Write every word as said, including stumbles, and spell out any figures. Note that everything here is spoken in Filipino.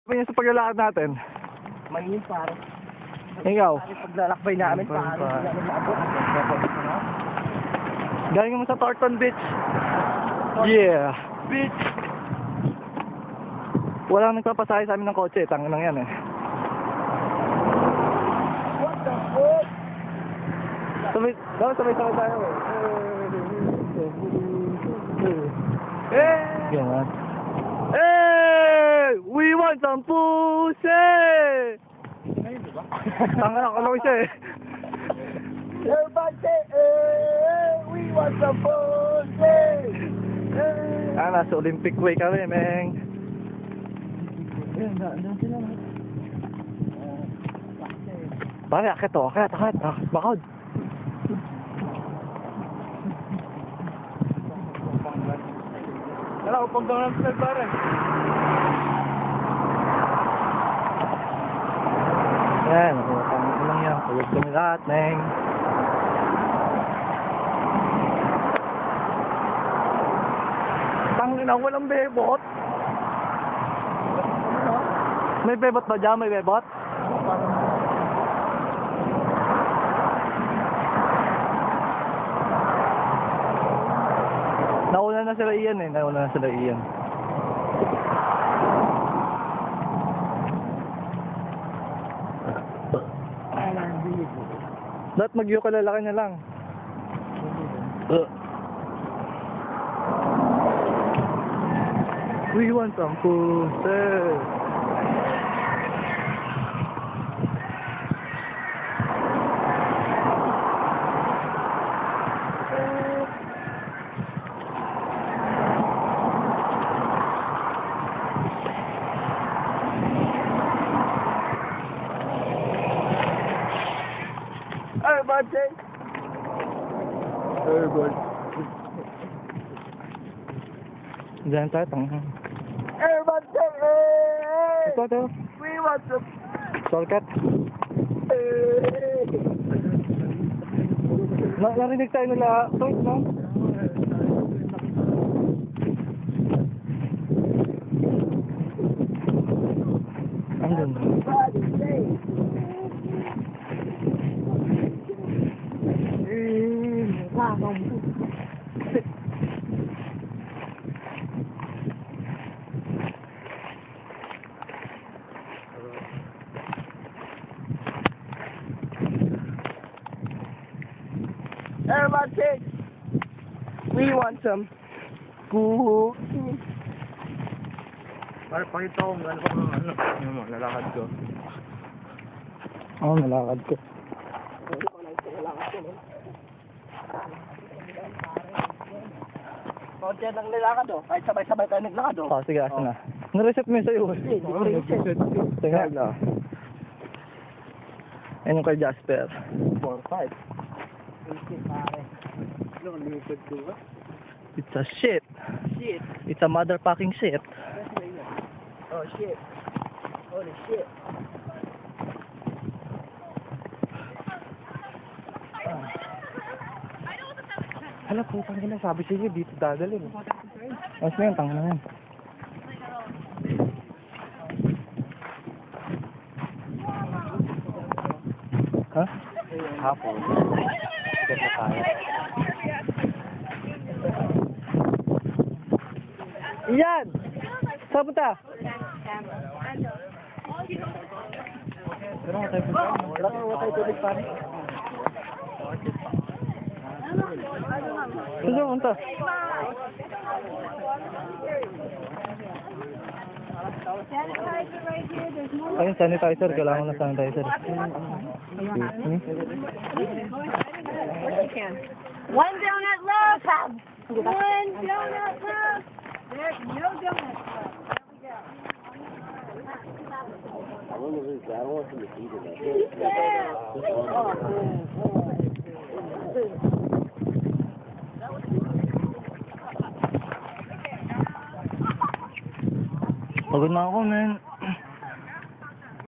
Ano yung sa paglalakad natin? Mainit pare. Ikaw? Paglalakbay namin pare. Galing mo sa Thornton Beach. Yeah. Beach. Walang nagpapasahe sa amin ng kotse. Tangin lang yan eh. What the fuck? Sabay, dapat sabay-sabay tayo eh. Eh! Ganyan. Hey! We want some pussy! Ayun diba? Tangin ako lang siya eh. Everybody say, eh, we want some pussy! Eh! Ah, nasa Olympic Way kami, meng. Ayun, doon sila na. Pare, akit o, akit, akit. Ah, bakod. Wala, upag daw ng flag pare. Yan, nakapang ko lang yan. Pagod kami lahat, meng. Tangin na, walang bebot. May bebot ba dyan? May bebot? Nauna na sila iyan eh. Nauna na sila iyan. Dapat mag-ukulele ka na lang. Uh. We want some pussy. Everybody. Everybody. Diyan tayo, tangan. Everybody say, eh, Ito, ito. we want some. Shortcut. Eh. Na narinig tayo nila. Wait, no? Andun. Everybody say. Eh, nakakam. Everybody say, we want some cool. Para pakita ko ano pa ano, ano mo, lalakad ko. Oo, oh, nalakad ko. Konti lang nilakad oh. Kahit sabay-sabay tayo naglakad oh. Oh, sige, asan na? Nareset mo yun sa'yo. Hindi, hindi ko reset. Tingnan na. Ayun yung kay Jasper. four five. Reset pare. Ano, limited ko ba? It's a shit. Shit. It's a motherfucking shit. Oh shit. Holy shit. Hala, putang ina, sabi sa iyo, dito dadalhin. Mas na yun, tanga na yan. Ha? Hapon. Sigat na tayo. Iyan! Saan punta? Pero tayo punta. Wala kang watay tulig pare. Saan punta? Sanitizer right here. There's more. Ayun, sanitizer. Kailangan na sanitizer. One donut left. One donut left. There's no donut left. I don't know this. I don't want them to see it. Pagod na ako, man.